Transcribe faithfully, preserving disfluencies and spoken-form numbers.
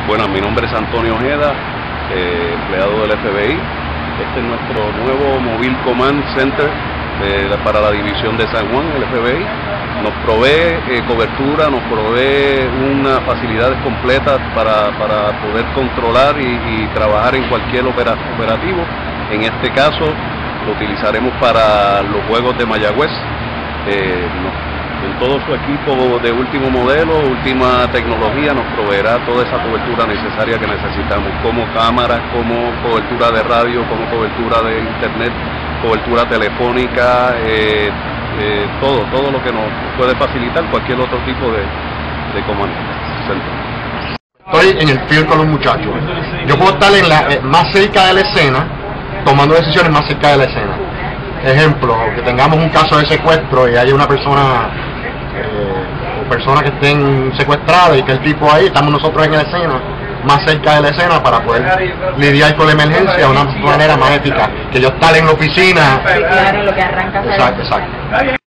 Bueno, mi nombre es Antonio Ojeda, eh, empleado del F B I. Este es nuestro nuevo Mobile Command Center eh, para la división de San Juan, el F B I. Nos provee eh, cobertura, nos provee unas facilidades completas para, para poder controlar y, y trabajar en cualquier opera, operativo. En este caso lo utilizaremos para los Juegos de Mayagüez. Eh, no, en todo su equipo de último modelo, última tecnología, nos proveerá toda esa cobertura necesaria que necesitamos, como cámaras, como cobertura de radio, como cobertura de internet, cobertura telefónica, eh, eh, todo, todo lo que nos puede facilitar cualquier otro tipo de, de comando. Estoy en el field con los muchachos. Yo puedo estar en la, eh, más cerca de la escena, tomando decisiones más cerca de la escena. Ejemplo, que tengamos un caso de secuestro y haya una persona eh, o personas que estén secuestradas y que el tipo ahí, estamos nosotros en la escena, más cerca de la escena para poder lidiar con la emergencia de una manera más eficaz. Que yo estar en la oficina. Sí, claro, lo que arranca. Exacto, exacto.